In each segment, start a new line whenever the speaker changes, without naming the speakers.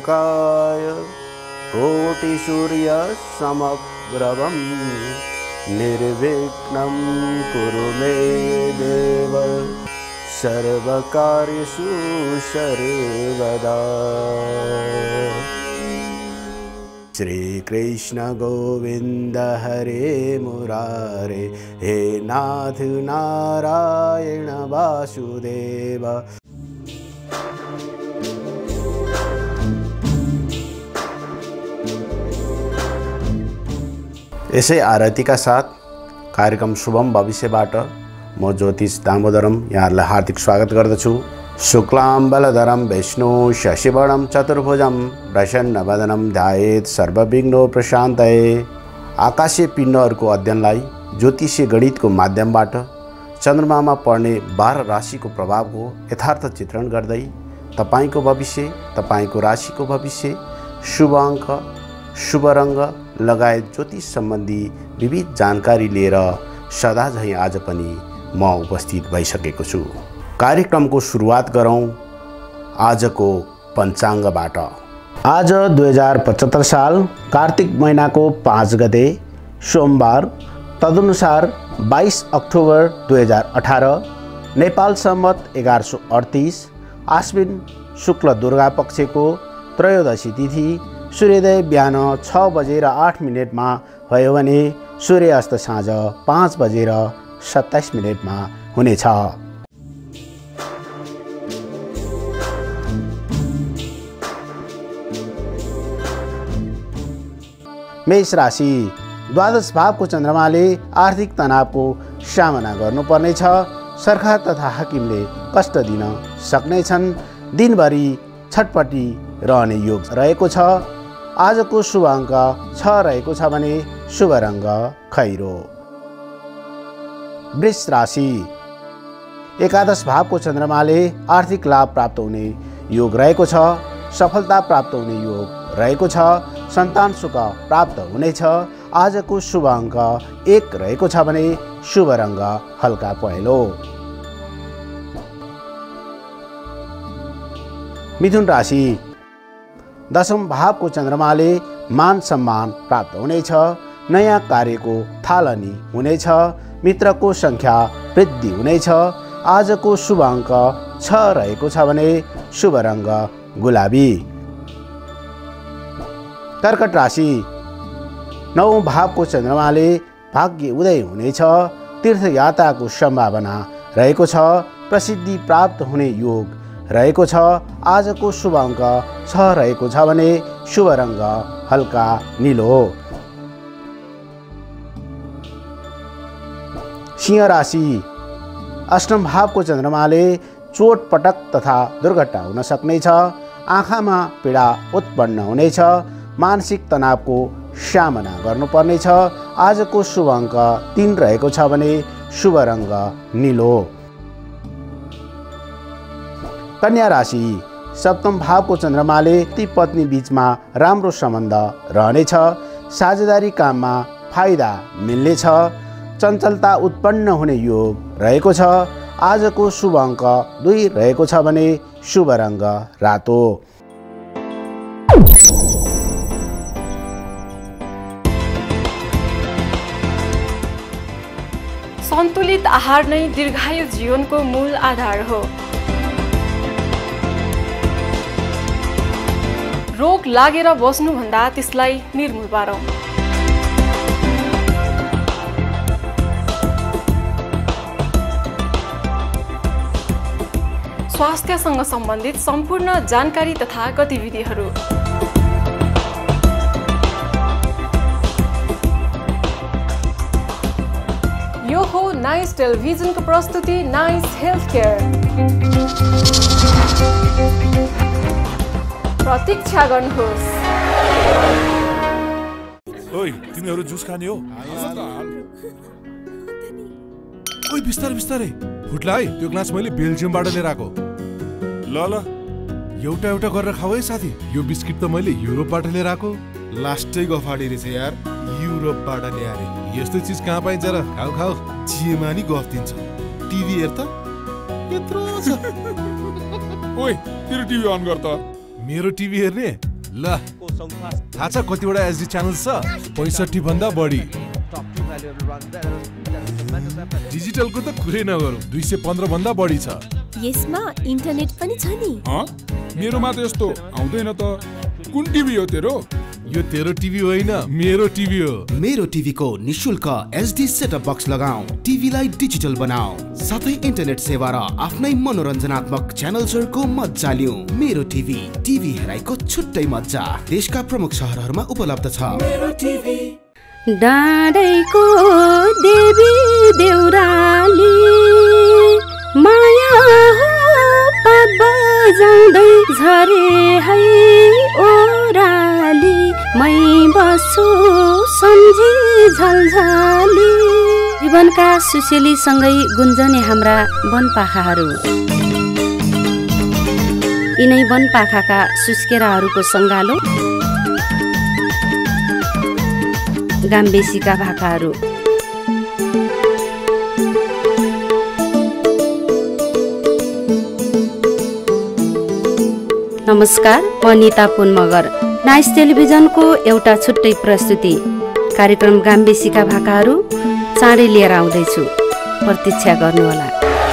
वक्रतुण्डमहाकाय कोटिसूर्यसमप्रभं निर्विघ्नं कुरु मे देव सर्वकार्येषु सर्वदा। श्री कृष्ण गोविंद हरे मुरारे, हे नाथ नारायण वासुदेव। यसै आरतीका साथ कार्यक्रम शुभम भविष्यबाट म ज्योतिष दामोदरम यहाँहरूलाई हार्दिक स्वागत गर्दछु। शुक्लाम्बरधरं विष्णु शशिवर्णं चतुर्भुजं प्रसन्नवदनं ध्यायेत् सर्वविघ्नोपशान्तये। आकाशीय पिण्डहरूको अध्ययनलाई ज्योतिषीय गणितको माध्यमबाट चन्द्रमामा पर्ने 12 राशिको प्रभावको यथार्थ चित्रण गर्दै तपाईको भविष्य, तपाईको राशिको भविष्य, शुभ अङ्क, शुभ रङ्ग लगायत ज्योतिष सम्बन्धी विविध जानकारी लिएर सदा झैं आज पनि म उपस्थित भइसकेको छु। कार्यक्रमको सुरुवात गरौँ आजको पञ्चाङ्गबाट। आज 2075 साल कार्तिक महिनाको 5 गते सोमबार, तदनुसार 22 अक्टोबर 2018, नेपाल सम्मत 1138, आश्विन शुक्ल दुर्गा पक्षको त्रयोदशी तिथि, सूर्योदय बिहान 6:08 भयो भने सूर्यास्त साँझ 5:27 हुनेछ। मेष राशि। द्वादश भावको चन्द्रमाले आर्थिक तनावको सामना गर्नुपर्नेछ। सरकार तथा हाकिमले कष्ट दिन सक्नेछन्। दिनभरि छटपटी रहने योग रहेको छ। आजको शुभ अङ्क 6 रहेको छ भने शुभ रङ्ग खैरो। वृष राशि। एकादश भावको चन्द्रमाले आर्थिक लाभ प्राप्त हुने योग रहेको छ। सफलता प्राप्त हुने योग रहेको छ। सन्तान सुख प्राप्त हुनेछ। आजको शुभ अङ्क 1 रहेको छ भने शुभ रङ्ग हल्का पहेँलो। मिथुन राशि। दशम भावको चन्द्रमाले मान सम्मान प्राप्त हुनेछ। नयाँ कार्यको थालनी हुनेछ। मित्रको सङ्ख्या वृद्धि हुनेछ। आजको शुभ अङ्क 6 रहेको छ भने शुभ रङ्ग गुलाबी। कर्कट राशि। 9औं भावको चन्द्रमाले भाग्य उदय हुनेछ। तीर्थयात्राको सम्भावना रहेको छ। प्रसिद्धि प्राप्त हुने योग रहेको छ। आजको शुभ अङ्क 6 रहेको छ भने शुभ रङ्ग हल्का नीलो। सिंह राशि। अष्टम भावको चन्द्रमाले चोटपटक तथा दुर्घटना हुन सक्नेछ। आँखामा पीडा उत्पन्न हुनेछ। मानसिक तनावको सामना गर्नुपर्नेछ। आजको शुभ अङ्क 3 रहेको छ भने शुभ रङ्ग नीलो। कन्या राशि। सप्तम भावको चन्द्रमाले पति पत्नी बीचमा राम्रो सम्बन्ध रहनेछ। साझेदारी काममा फाइदा मिल्नेछ। चञ्चलता उत्पन्न हुने योग रहेको छ। आजको शुभ अङ्क 2 रहेको छ भने शुभ रङ्ग रातो।
सन्तुलित आहार नै दीर्घायु जीवनको मूल आधार हो। रोग लागेर बस्नुभन्दा त्यसलाई निर्मूल पारौँ। स्वास्थ्यसँग सम्बन्धित सम्पूर्ण जानकारी तथा गतिविधिहरू यो हो नाइस टेलिभिजनको प्रस्तुति नाइस हेल्थ केयर। प्रतीक्षा गर्नुहोस्।
ओइ तिमीहरू जुस खाने हो? ओइ बिस्तारै बिस्तारै फुट्ला है। त्यो ग्लास मैले बेल्जियमबाट लिएर आएको। ल ल एउटा एउटा गरेर खाऊ है साथी। यो बिस्किट त मैले युरोपबाट लिएर आएको।
लास्टै गफाडी रहेछ यार। युरोपबाट ल्याए
यस्तो चिज कहाँ पाइन्छ र? खाऊ खाऊ।
जिएमा नि गफ दिन्छ। टिभी हेर त यत्रो छ।
ओइ तेरो टिभी अन गर त। मेरो टिभी हेर्ने ल थाहा छ कतिवटा एचडी च्यानल छ? 65 भन्दा बढी। डिजिटलको त कुरै नगरौँ, 215 भन्दा बढी छ।
यसमा इन्टरनेट पनि छ नि?
मेरोमा त यस्तो आउँदैन त। कुन टिभी हो तेरो?
यो तेरो टिभी होइन, मेरो टिभी हो।
मेरो टिभीको निशुल्क एचडी सेटअप बक्स लगाऊ, टिभीलाई डिजिटल बनाऊ, साथै इन्टरनेट सेवा र आफ्नै मनोरञ्जनात्मक च्यानल्सहरूको मज्जा लिऊ। मेरो टिभी, टिभी हेराइको छुट्टै मज्जा। देशका प्रमुख शहरहरूमा उपलब्ध छ। मेरो टिभी।
डाँडैको देवी देउराली माया हो पात बजाउँदै झरे है ओराली, मै बस्छु सम्झी झलझली। जीवनका सुसेलीसँगै गुन्जने हाम्रा वनपाखाहरू, यिनै वनपाखाका सुस्केराहरूको सङ्गालो, गाम्बेसीका भाकाहरू। नमस्कार, म निता पुन मगर। नाइस टेलिभिजनको एउटा छुट्टै प्रस्तुति कार्यक्रम गाम्बेसीका भाकाहरू चाँडै लिएर आउँदैछु, प्रतीक्षा गर्नुहोला।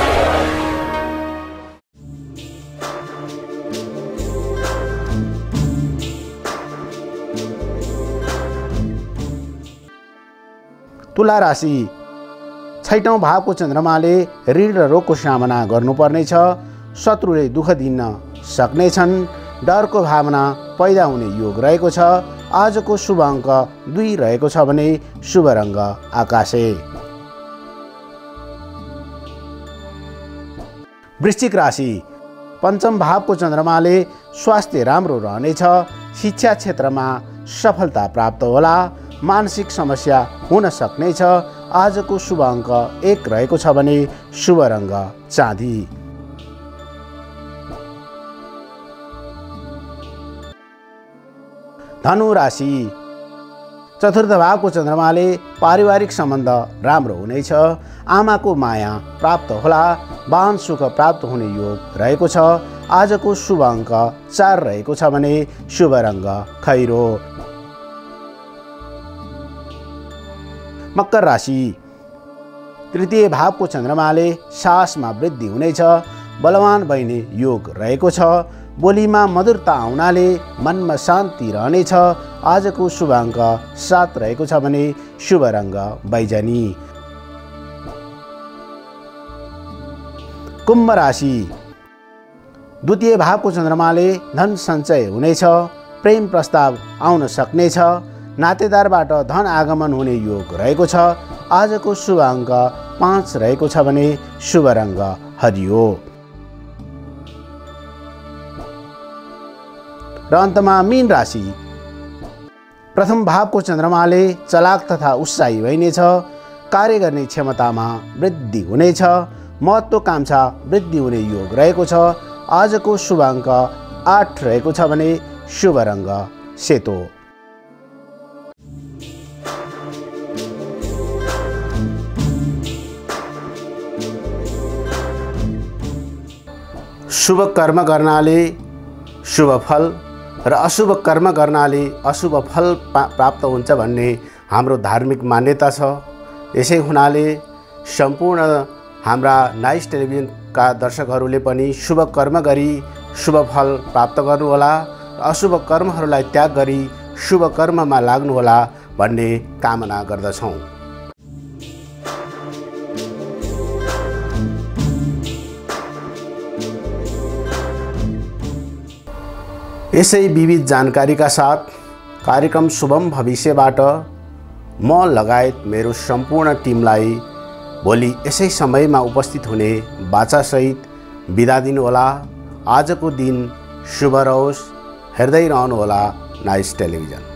तुला राशि, छैटौँ भावको चन्द्रमाले ऋण र रोगको सामना गर्नुपर्नेछ। शत्रुले दुःख दिन सक्नेछन्। डरको भावना पैदा हुने योग रहेको छ। आजको शुभ अङ्क 2 रहेको छ भने शुभ रङ्ग आकाशे। वृश्चिक राशि, पञ्चम भावको चन्द्रमाले स्वास्थ्य राम्रो रहनेछ। शिक्षा क्षेत्रमा सफलता प्राप्त होला। मानसिक समस्या हुन सक्नेछ। आजको शुभ अङ्क 1 रहेको छ भने शुभ रङ्ग चाँदी। धनु राशि, चतुर्थ भावको चन्द्रमाले पारिवारिक सम्बन्ध राम्रो हुनेछ। आमाको माया प्राप्त होला। वाहन सुख प्राप्त हुने योग रहेको छ। आजको शुभ अङ्क 4 रहेको छ भने शुभ रङ्ग खैरो। मकर राशि, तृतीय भावको चन्द्रमाले साहसमा वृद्धि हुनेछ। बलवान बन्ने योग रहेको छ। बोलीमा मधुरता आउनाले मनमा शान्ति रहनेछ। आजको शुभ अङ्क 7 रहेको छ भने शुभ रङ्ग बैजनी। कुम्भ राशि, द्वितीय भावको चन्द्रमाले धन सञ्चय हुनेछ। प्रेम प्रस्ताव आउन सक्नेछ। नातेदारबाट धन आगमन हुने योग रहेको छ। आजको शुभ अङ्क 5 रहेको छ भने शुभ रङ्ग हरियो। र अन्तमा मीन राशि, प्रथम भावको चन्द्रमाले चलाक तथा उत्साही भइनेछ। कार्य गर्ने क्षमतामा वृद्धि हुनेछ। महत्त्वाकांक्षा वृद्धि हुने योग रहेको छ। आजको शुभ अङ्क 8 रहेको छ भने शुभ रङ्ग सेतो। शुभ कर्म गर्नाले शुभ फल र अशुभ कर्म गर्नाले अशुभ फल प्राप्त हुन्छ भन्ने हाम्रो धार्मिक मान्यता छ। यसै हुनाले सम्पूर्ण हाम्रा नाइस टेलिभिजनका दर्शकहरूले पनि शुभ कर्म गरी शुभ फल प्राप्त गर्नुहोला। अशुभ कर्महरूलाई त्याग गरी शुभ कर्ममा लाग्नुहोला भन्ने कामना गर्दछौँ। यसै विविध जानकारीका साथ कार्यक्रम शुभम भविष्यबाट म लगायत मेरो सम्पूर्ण टिमलाई भोलि यसै समयमा उपस्थित हुने बाचासहित बिदा दिनुहोला। आजको दिन शुभ रहोस्। हेर्दै रहनुहोला नाइस टेलिभिजन।